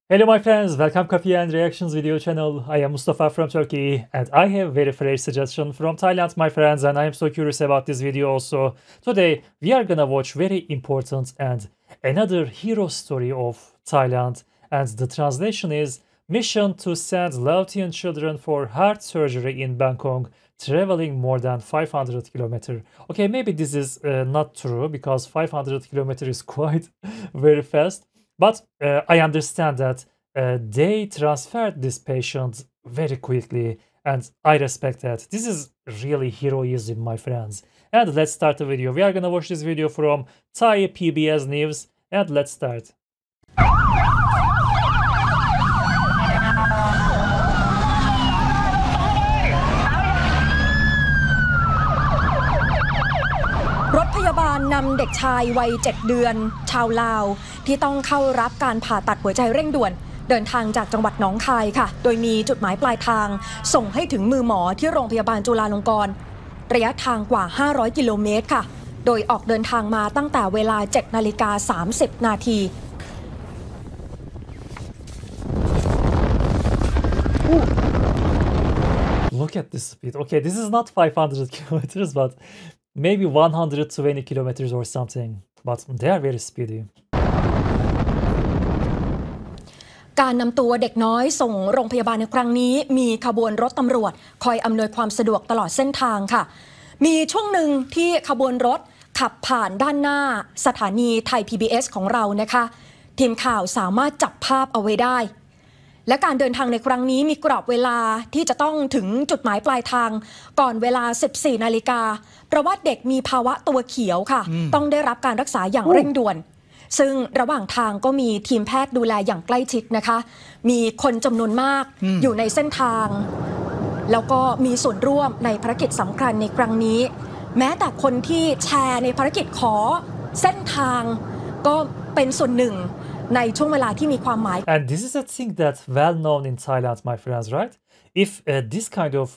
Hello my friends, welcome Coffee and Reactions video channel. I am Mustafa from Turkey and I have very fresh suggestion from Thailand my friends, and I am so curious about this video also. Today we are gonna watch very important and another hero story of Thailand, and the translation is Mission to send Laotian children for heart surgery in Bangkok, traveling more than 500 kilometers. Okay, maybe this is not true because 500 kilometers is quite very fast. But I understand that they transferred this patient very quickly, and I respect that. This is really heroism, my friends. And let's start the video. We are gonna watch this video from Thai PBS News, and let's start. รถพยาบาลนำเด็กชายวัย 7 เดือนชาวลาวที่ต้องเข้ารับการผ่าตัดหัวใจเร่งด่วนเดินทางจากจังหวัดหนองคายค่ะโดยมีจุดหมายปลายทางส่งให้ถึงมือหมอที่โรงพยาบาลจุฬาลงกรณ์ระยะทางกว่า500กิโลเมตรค่ะโดยออกเดินทางมาตั้งแต่เวลา 7:30 นาที Look at this speed. Okay, this is not 500 kilometers, but maybe 120 kilometers or something. But they are very speedy. การนำตัวเด็กน้อยส่งโรงพยาบาลในครั้งนี้มีขบวนรถตำรวจคอยอำนวยความสะดวกตลอดเส้นทางค่ะมีช่วงหนึ่งที่ขบวนรถขับผ่านด้านหน้าสถานีไทย PBS ของเรานะคะทีมข่าวสามารถจับภาพเอาไว้ได้และการเดินทางในครั้งนี้มีกรอบเวลาที่จะต้องถึงจุดหมายปลายทางก่อนเวลา 14 นาฬิกาเพราะว่าเด็กมีภาวะตัวเขียวค่ะต้องได้รับการรักษาอย่างเร่งด่วนซึ่งระหว่างทางก็มีทีมแพทย์ดูแลอย่างใกล้ชิดนะคะมีคนจำนวนมากอยู่ในเส้นทางแล้วก็มีส่วนร่วมในภารกิจสำคัญในครั้งนี้แม้แต่คนที่แชร์ในภารกิจขอเส้นทางก็เป็นส่วนหนึ่งในช่วงเวลาที่มีความหมาย And this is a thing that's well known in Thailand, my friends, right? If this kind of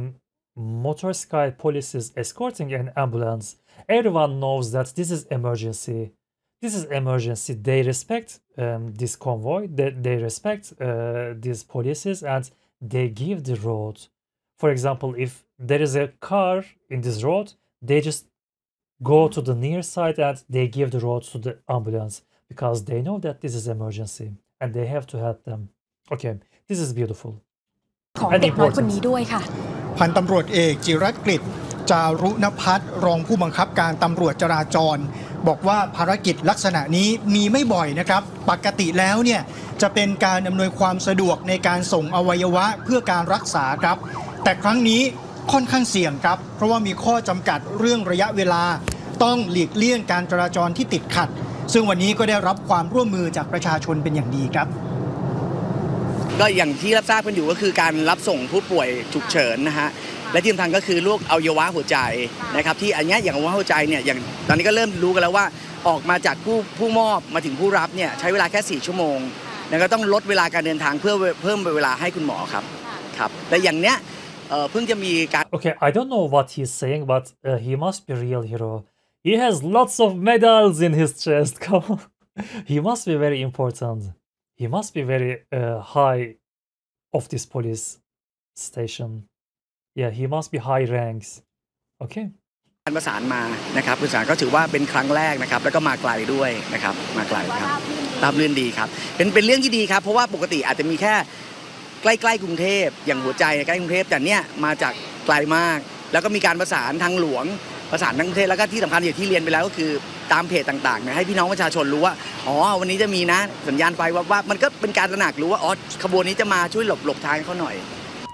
motorcycle police is escorting an ambulance, everyone knows that this is emergency. This is emergency. They respect this convoy. They respect these policies, and they give the road. For example, if there is a car in this road, they just go to the near side and they give the road to the ambulance because they know that this is emergency and they have to help them. Okay, this is beautiful. ของเด็กน้อยคนนี้ด้วยค่ะพันตำรวจเอกจิรกฤษจารุณพัฒน์รองผู้บังคับการตำรวจจราจรบอกว่าภารกิจลักษณะนี้มีไม่บ่อยนะครับปกติแล้วเนี่ยจะเป็นการอำนวยความสะดวกในการส่งอวัยวะเพื่อการรักษาครับแต่ครั้งนี้ค่อนข้างเสี่ยงครับเพราะว่ามีข้อจำกัดเรื่องระยะเวลาต้องหลีกเลี่ยงการจราจรที่ติดขัดซึ่งวันนี้ก็ได้รับความร่วมมือจากประชาชนเป็นอย่างดีครับก็อย่างที่รับทราบกันอยู่ก็คือการรับส่งผู้ป่วยฉุกเฉินนะฮะและที่สำคัญก็คือโรคอวัยวะหัวใจนะครับที่อันนี้อย่างอวัยวะหัวใจเนี่ยอย่างตอนนี้ก็เริ่มรู้กันแล้วว่าออกมาจากผู้มอบมาถึงผู้รับเนี่ยใช้เวลาแค่4ชั่วโมงแล้วก็ต้องลดเวลาการเดินทางเพื่อเพิ่มเวลาให้คุณหมอครับและอย่างเนี้ยเพิ่งจะมีการ Okay, I don't know what he's saying, but he must be real hero. He has lots of medals in his chest. Come on. He must be very important. He must be very high of this police station. Yeah, he must be high ranks. Okay. การประสานมานะครับประสานก็ถือว่าเป็นครั้งแรกนะครับแล้วก็มาไกลด้วยนะครับมาไกลครับราบรื่นดีครับเป็นเรื่องที่ดีครับเพราะว่าปกติอาจจะมีแค่ใกล้ๆกรุงเทพอย่างหัวใจใกล้กรุงเทพแต่เนี้ยมาจากไกลมากแล้วก็มีการประสานทางหลวงประสานทั้งประเทศแล้วก็ที่สำคัญอย่างที่เรียนไปแล้วก็คือตามเพจต่างๆเนี่ยให้พี่น้องประชาชนรู้ว่าอ๋อวันนี้จะมีนะสัญญาณไฟว่ามันก็เป็นการตระหนักรู้ว่าอ๋อขบวนนี้จะมาช่วยหลบทางเขาหน่อย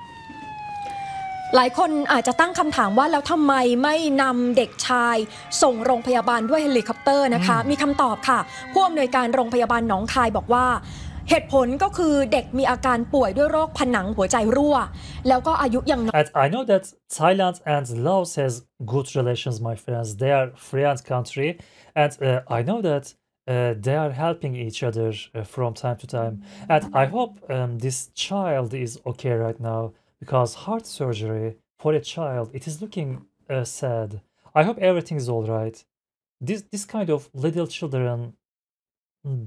หลายคนอาจจะตั้งคำถามว่าแล้วทำไมไม่นำเด็กชายส่งโรงพยาบาลด้วยเฮลิคอปเตอร์นะคะมีคำตอบค่ะผู้อำนวยการโรงพยาบาลหนองคายบอกว่าเหตุผลก็คือเด็กมีอาการป่วยด้วยโรคผนังหัวใจรั่วแล้วก็อายุยังน้อย And I know that Thailand and Laos has good relations, my friends. They are friend country, and I know that they are helping each other from time to time. And I hope this child is okay right now because heart surgery for a child, it is looking sad. I hope everything is all right. This kind of little children, they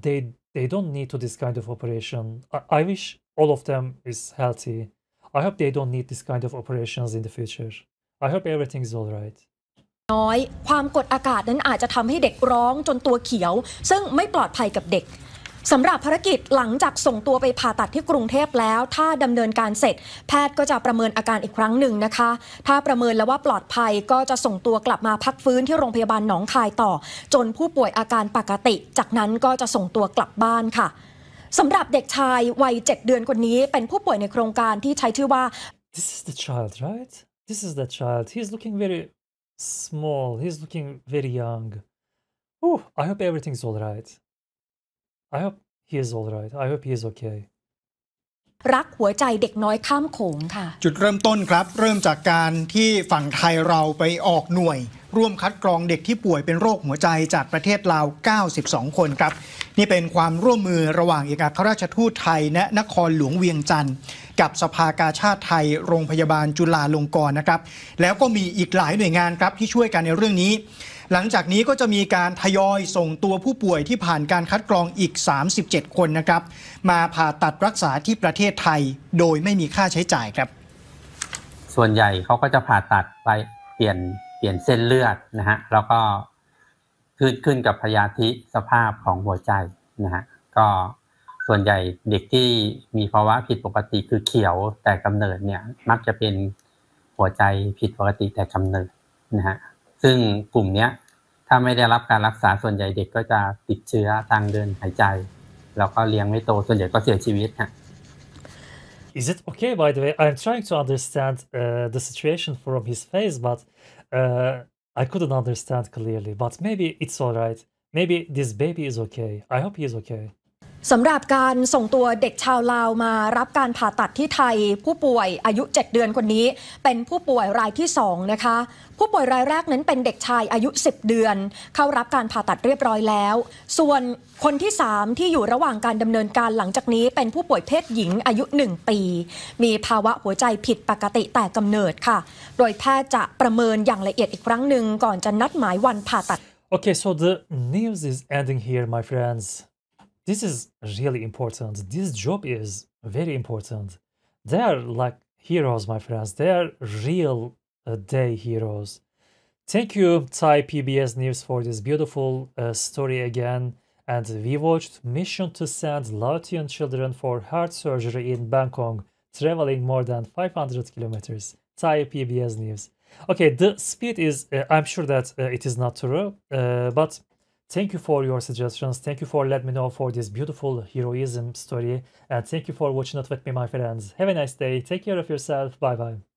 they don't need to this kind of operation. I wish all of them is healthy. I hope they don't need this kind of operations in the future. I hope everything is all right. น้อยความกดอากาศนั้นอาจจะทำให้เด็กร้องจนตัวเขียวซึ่งไม่ปลอดภัยกับเด็กสำหรับภารกิจหลังจากส่งตัวไปผ่าตัดที่กรุงเทพแล้วถ้าดำเนินการเสร็จแพทย์ก็จะประเมินอาการอีกครั้งหนึ่งนะคะถ้าประเมินแล้วว่าปลอดภัยก็จะส่งตัวกลับมาพักฟื้นที่โรงพยาบาลหนองคายต่อจนผู้ป่วยอาการปกติจากนั้นก็จะส่งตัวกลับบ้านค่ะสำหรับเด็กชายวัย7 เดือนคนนี้เป็นผู้ป่วยในโครงการที่ใช้ชื่อว่า This is the child, right? This is the child. He's looking very small. He's looking very young. Oh, I hope everything's all right. I hope he is all right. I hope he is okay. รักหัวใจเด็กน้อยข้ามโขงค่ะจุดเริ่มต้นครับเริ่มจากการที่ฝั่งไทยเราไปออกหน่วยร่วมคัดกรองเด็กที่ป่วยเป็นโรคหัวใจจากประเทศลาว92 คนครับนี่เป็นความร่วมมือระหว่างเอกอัครราชทูตไทยณนครหลวงเวียงจันทร์กับสภากาชาดไทยโรงพยาบาลจุฬาลงกรณ์นะครับแล้วก็มีอีกหลายหน่วยงานครับที่ช่วยกันในเรื่องนี้หลังจากนี้ก็จะมีการทยอยส่งตัวผู้ป่วยที่ผ่านการคัดกรองอีก37 คนนะครับมาผ่าตัดรักษาที่ประเทศไทยโดยไม่มีค่าใช้จ่ายครับส่วนใหญ่เขาก็จะผ่าตัดไปเปลี่ยนเส้นเลือดนะฮะแล้วก็ขึ้นกับพยาธิสภาพของหัวใจนะฮะก็ส่วนใหญ่เด็กที่มีภาวะผิดปกติคือเขียวแต่กำเนิดเนี่ยมักจะเป็นหัวใจผิดปกติแต่กำเนิดนะฮะซึ่งกลุ่มนี้ถ้าไม่ได้รับการรักษาส่วนใหญ่เด็กก็จะติดเชื้อทางเดินหายใจแล้วก็เลี้ยงไม่โตส่วนใหญ่ก็เสียชีวิตฮะ Is it okay, by the way? I'm trying to understand the situation from his face, but I couldn't understand clearly. But maybe it's all right. Maybe this baby is okay. I hope he is okay. สำหรับการส่งตัวเด็กชาวลาวมารับการผ่าตัดที่ไทยผู้ป่วยอายุ7 เดือนคนนี้เป็นผู้ป่วยรายที่2นะคะผู้ป่วยรายแรกนั้นเป็นเด็กชายอายุ10 เดือนเข้ารับการผ่าตัดเรียบร้อยแล้วส่วนคนที่3ที่อยู่ระหว่างการดำเนินการหลังจากนี้เป็นผู้ป่วยเพศหญิงอายุ1 ปีมีภาวะหัวใจผิดปกติแต่กำเนิดค่ะโดยแพทย์จะประเมินอย่างละเอียดอีกครั้งหนึ่งก่อนจะนัดหมายวันผ่าตัด Okay, so the news is ending here, my friends. This is really important. This job is very important. They are like heroes, my friends. They are real day heroes. Thank you, Thai PBS News, for this beautiful story again. And we watched Mission to Send Laotian Children for Heart Surgery in Bangkok, traveling more than 500 kilometers. Thai PBS News. Okay, the speed is, I'm sure that it is not true, but thank you for your suggestions. Thank you for letting me know for this beautiful heroism story. And thank you for watching it with me, my friends. Have a nice day. Take care of yourself. Bye-bye.